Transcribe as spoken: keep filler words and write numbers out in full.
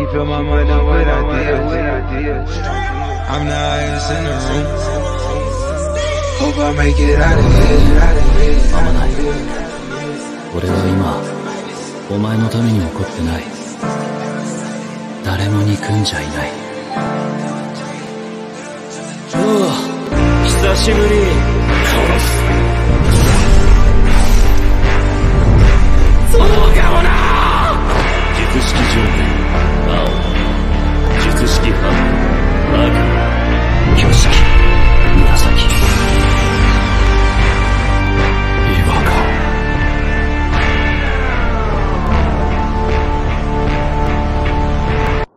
She fill my mind up with ideas. I'm the highest in the room. Hope I make it out of here. あまない。俺は今、お前のために怒ってない。誰も憎んじゃいない。おう、久しぶり。殺す。そうかもな。術式上下青、術式反